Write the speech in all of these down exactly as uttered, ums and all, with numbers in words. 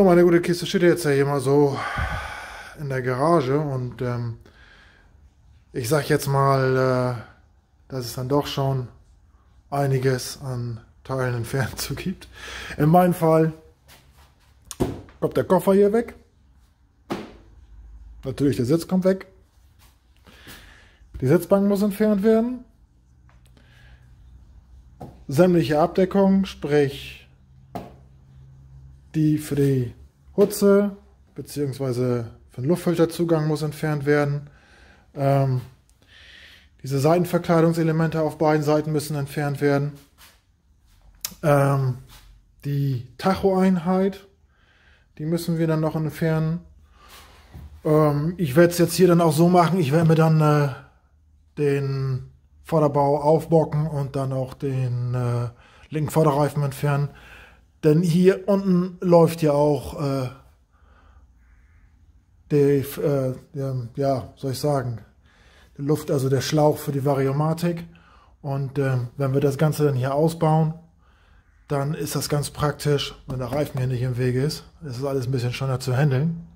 meine gute Kiste steht jetzt ja hier mal so in der Garage und ähm, ich sag jetzt mal, äh, dass es dann doch schon einiges an Teilen entfernt zu gibt. In meinem Fall kommt der Koffer hier weg. Natürlich der Sitz kommt weg. Die Sitzbank muss entfernt werden. Sämtliche Abdeckung, sprich die für die Hutze bzw. für den Luftfilterzugang muss entfernt werden. Ähm, diese Seitenverkleidungselemente auf beiden Seiten müssen entfernt werden. Ähm, die Tachoeinheit, die müssen wir dann noch entfernen. Ähm, ich werde es jetzt hier dann auch so machen, ich werde mir dann äh, den Vorderbau aufbocken und dann auch den äh, linken Vorderreifen entfernen. Denn hier unten läuft ja auch äh, die, äh, ja, ja, soll ich sagen, die Luft, also der Schlauch für die Variomatik. Und äh, wenn wir das Ganze dann hier ausbauen, dann ist das ganz praktisch, wenn der Reifen hier nicht im Wege ist. Das ist alles ein bisschen schneller zu handeln.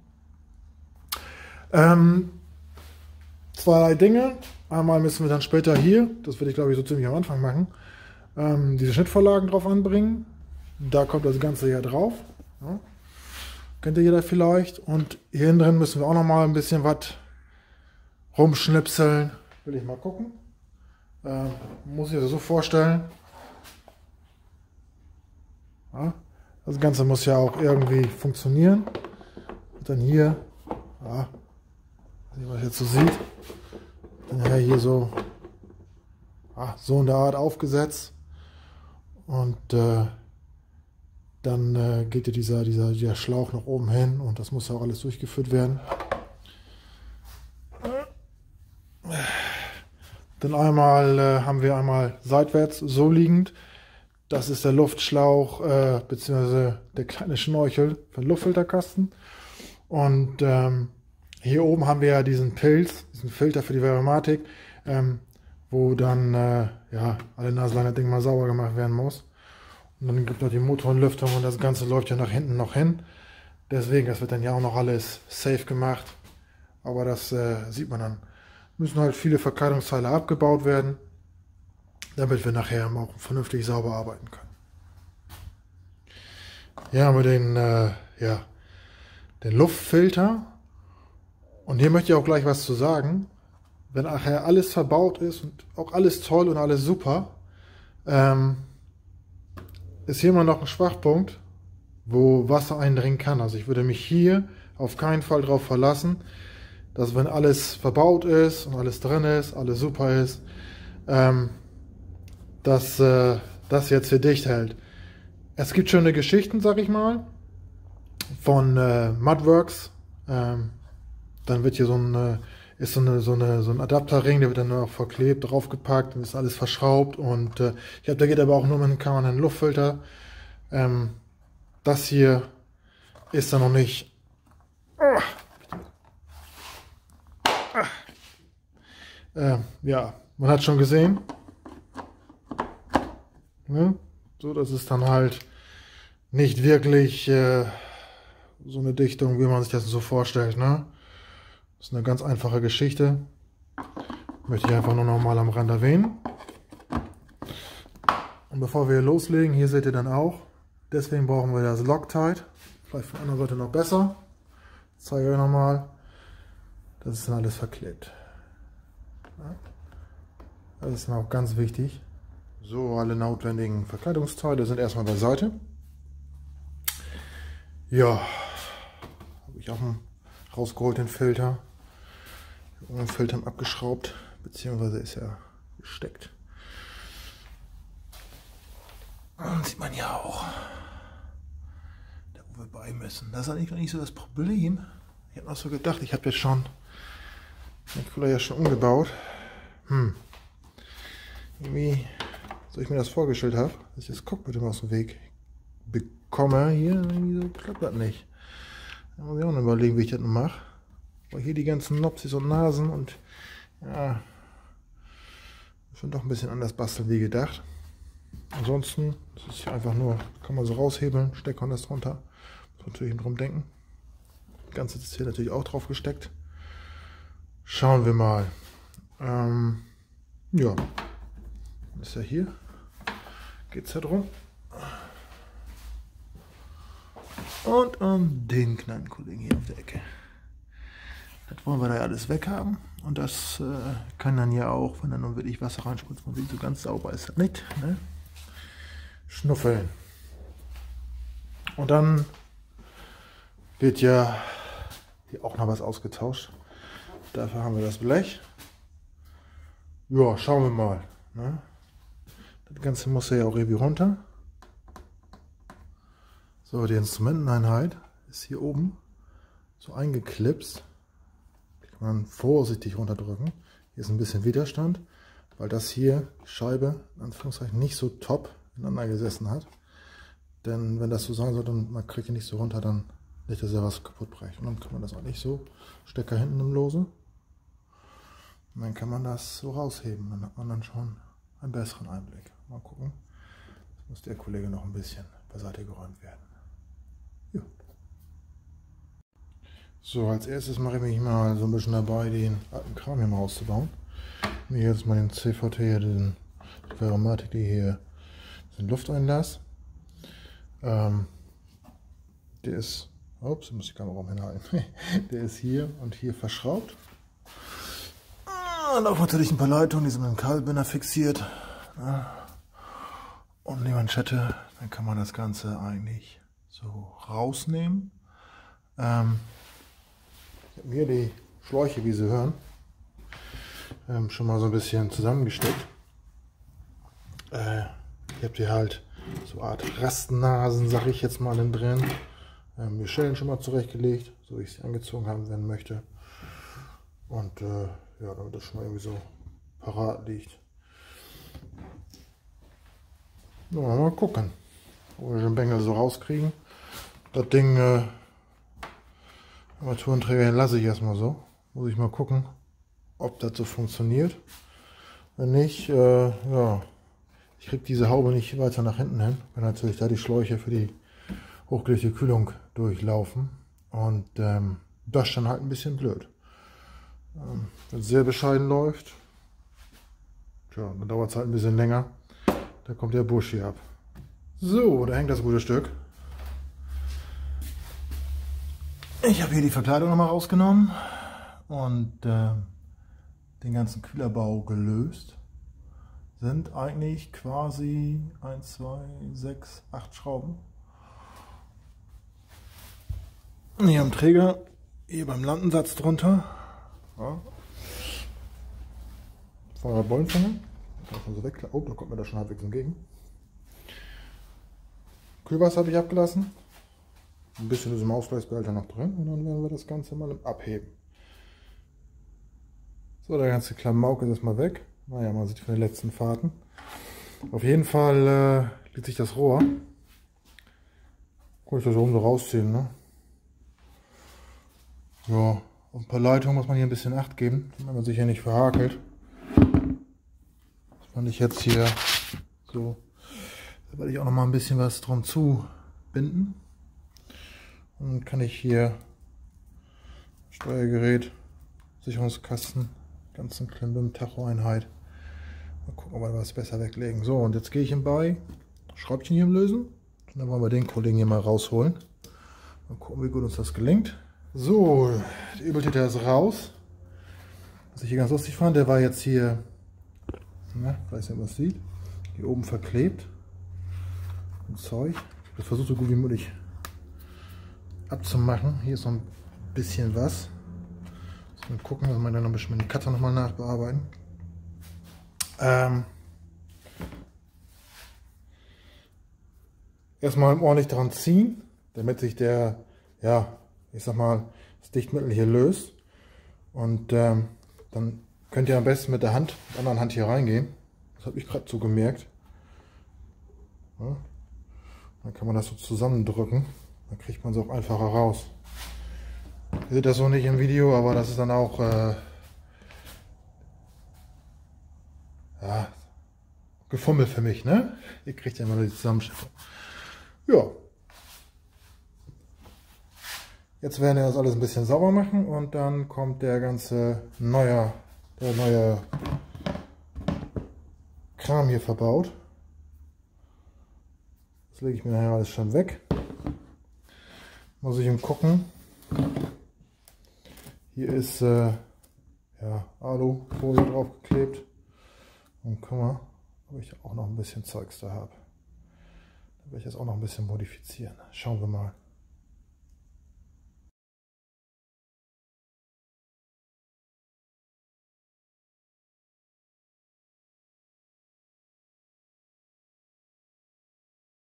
Ähm, zwei Dinge. Einmal müssen wir dann später hier, das werde ich glaube ich so ziemlich am Anfang machen, ähm, diese Schnittvorlagen drauf anbringen. Da kommt das Ganze ja drauf. Ja. Kennt ihr jeder vielleicht. Und hier hinten drin müssen wir auch noch mal ein bisschen was rumschnipseln. Will ich mal gucken. Ähm, muss ich das so vorstellen. Ja. Das Ganze muss ja auch irgendwie funktionieren. Und dann hier, ja, was man jetzt so sieht, dann ja hier so, ja, so in der Art aufgesetzt. Und äh, dann äh, geht ja dieser, dieser, dieser Schlauch nach oben hin und das muss ja auch alles durchgeführt werden. Dann einmal äh, haben wir einmal seitwärts so liegend. Das ist der Luftschlauch äh, bzw. der kleine Schnorchel für den Luftfilterkasten. Und ähm, hier oben haben wir ja diesen Pilz, diesen Filter für die Variomatik, ähm, wo dann äh, ja, alle Nasenlänge das Ding mal sauber gemacht werden muss. Und dann gibt es noch die Motorenlüftung und das Ganze läuft ja nach hinten noch hin. Deswegen, das wird dann ja auch noch alles safe gemacht. Aber das äh, sieht man dann. Müssen halt viele Verkleidungsteile abgebaut werden, damit wir nachher auch vernünftig sauber arbeiten können. Hier haben wir den, äh, ja, den Luftfilter. Und hier möchte ich auch gleich was zu sagen. Wenn nachher alles verbaut ist und auch alles toll und alles super, ähm, ist hier immer noch ein Schwachpunkt, wo Wasser eindringen kann. Also ich würde mich hier auf keinen Fall darauf verlassen, dass wenn alles verbaut ist und alles drin ist, alles super ist, ähm, dass äh, das jetzt hier dicht hält. Es gibt schöne Geschichten, sag ich mal, von äh, Mudworks. Ähm, dann wird hier so ein, äh, ist so, eine, so, eine, so ein Adapterring, der wird dann nur auch verklebt, draufgepackt und ist alles verschraubt. Und äh, ich glaube, der geht aber auch nur mit einem K einen Luftfilter. Ähm, das hier ist dann noch nicht. Oh. Äh, ja, man hat schon gesehen. Ne? So, das ist dann halt nicht wirklich äh, so eine Dichtung, wie man sich das so vorstellt. Ne? Das ist eine ganz einfache Geschichte. Möchte ich einfach nur noch mal am Rand erwähnen. Und bevor wir hier loslegen, hier seht ihr dann auch, deswegen brauchen wir das Loctite. Vielleicht von der anderen Seite noch besser. Ich zeige euch nochmal. Das ist dann alles verklebt. Ja. Das ist dann auch ganz wichtig. So, alle notwendigen Verkleidungsteile sind erstmal beiseite. Ja, habe ich auch einen rausgeholt, den Filter. Den Filter abgeschraubt, beziehungsweise ist er gesteckt. Und sieht man ja auch, da wo wir bei müssen. Das ist eigentlich nicht so das Problem. Ich habe noch so gedacht, ich habe jetzt schon den Cooler ja schon umgebaut. Hm. Irgendwie, so ich mir das vorgestellt habe, dass ich das Cockpit immer aus dem Weg bekomme. Hier, irgendwie so klappt das nicht. Da muss ich auch noch überlegen, wie ich das noch mache. Weil hier die ganzen Nopsis und Nasen und ja, schon doch ein bisschen anders basteln wie gedacht. Ansonsten, das ist hier einfach nur, kann man so raushebeln, Stecker und das drunter. Natürlich drum denken. Das Ganze ist hier natürlich auch drauf gesteckt. Schauen wir mal. Ähm, ja, ist ja hier. Geht es ja drum. Und um den kleinen Kollegen hier auf der Ecke. Das wollen wir da alles weghaben. Und das äh, kann dann ja auch, wenn dann nun wirklich Wasser reinspritzt, man sieht, so ganz sauber ist das nicht. Ne? Schnuffeln. Und dann wird ja hier auch noch was ausgetauscht. Dafür haben wir das Blech. Ja, schauen wir mal. Ne? Das Ganze muss ja auch irgendwie runter. So, die Instrumenteneinheit ist hier oben so eingeklipst. Die kann man vorsichtig runterdrücken. Hier ist ein bisschen Widerstand, weil das hier, die Scheibe, in Anführungszeichen, nicht so top ineinander gesessen hat. Denn wenn das so sein soll, dann man kriegt ihn nicht so runter, dann nicht, dass er was kaputt bricht. Und dann kann man das auch nicht so, Stecker hinten im Lose. Und dann kann man das so rausheben. Dann hat man dann schon einen besseren Einblick. Mal gucken. Jetzt muss der Kollege noch ein bisschen beiseite geräumt werden. Ja. So, als erstes mache ich mich mal so ein bisschen dabei, den alten Kram hier mal auszubauen. Mir jetzt mal den C V T hier, den Veromatic, die hier den Lufteinlass. Ähm, der ist, ups, ich muss die Kamera umhinhalten. Der ist hier und hier verschraubt. Und auch natürlich ein paar Leitungen, die sind mit dem Kabelbinder fixiert. Und die Manschette, dann kann man das Ganze eigentlich so rausnehmen. Ähm, ich habe mir die Schläuche, wie Sie hören, ähm, schon mal so ein bisschen zusammengesteckt. Äh, ich habe die halt so eine Art Rastnasen, sag ich jetzt mal, drin. Ähm, die Schellen schon mal zurechtgelegt, so wie ich sie angezogen haben werden möchte. Und äh, ja, damit das schon mal irgendwie so parat liegt. Ja, mal gucken, ob wir den Bengel so rauskriegen. Das Ding, äh, Armaturenträger lasse ich erstmal so. Muss ich mal gucken, ob das so funktioniert. Wenn nicht, äh, ja, ich kriege diese Haube nicht weiter nach hinten hin, weil natürlich da die Schläuche für die hochgelegte Kühlung durchlaufen. Und ähm, das ist dann halt ein bisschen blöd. Ähm, wenn es sehr bescheiden läuft, tja, dann dauert es halt ein bisschen länger. Da kommt der Busch hier ab. So, da hängt das gute Stück. Ich habe hier die Verkleidung nochmal rausgenommen und äh, den ganzen Kühlerbau gelöst. Sind eigentlich quasi eins, zwei, sechs, acht Schrauben. Hier am Träger, hier beim Landensatz drunter. Ja. Von der Bollenfange. So weg. Oh, da kommt mir das schon halbwegs entgegen. Kühlwasser habe ich abgelassen. Ein bisschen ist im Ausgleichsbehälter noch drin und dann werden wir das Ganze mal abheben. So, der ganze Klamauk ist erstmal weg. Naja, man sieht von den letzten Fahrten. Auf jeden Fall äh, liegt sich das Rohr. Kann ich das oben so rausziehen, ne? Ja, auf ein paar Leitungen muss man hier ein bisschen Acht geben, wenn man sich hier nicht verhakelt. Das fand ich jetzt hier so. Da werde ich auch noch mal ein bisschen was drum zubinden. Und dann kann ich hier Steuergerät, Sicherungskasten, ganzen Klimbim, Tacho-Einheit. Mal gucken, ob wir was besser weglegen. So, und jetzt gehe ich im Bei, Schräubchen hier lösen. Und dann wollen wir den Kollegen hier mal rausholen. Mal gucken, wie gut uns das gelingt. So, der Übeltäter ist raus. Was ich hier ganz lustig fand, der war jetzt hier, na, weiß nicht, ob man es sieht, hier oben verklebt. Ein Zeug. Ich versuche so gut wie möglich abzumachen. Hier ist noch ein bisschen was. Mal gucken, dass wir dann noch ein bisschen mit dem Cutter nochmal nachbearbeiten. Ähm, erstmal ordentlich dran ziehen, damit sich der, ja, ich sag mal, das Dichtmittel hier löst. Und ähm, dann könnt ihr am besten mit der Hand, mit der anderen Hand hier reingehen. Das habe ich gerade so gemerkt. Ja. Dann kann man das so zusammendrücken. Dann kriegt man es auch einfacher raus. Ihr seht das so nicht im Video, aber das ist dann auch äh, ja, Gefummel für mich, ne? Ihr kriegt ja immer die Zusammenstellung. Ja. Jetzt werden wir das alles ein bisschen sauber machen und dann kommt der ganze neue, der neue Kram hier verbaut. Das lege ich mir nachher alles schon weg. Muss ich ihm gucken. Hier ist äh, ja, Alufolie draufgeklebt. Und guck mal, ob ich auch noch ein bisschen Zeugs da habe. Da werde ich das auch noch ein bisschen modifizieren. Schauen wir mal.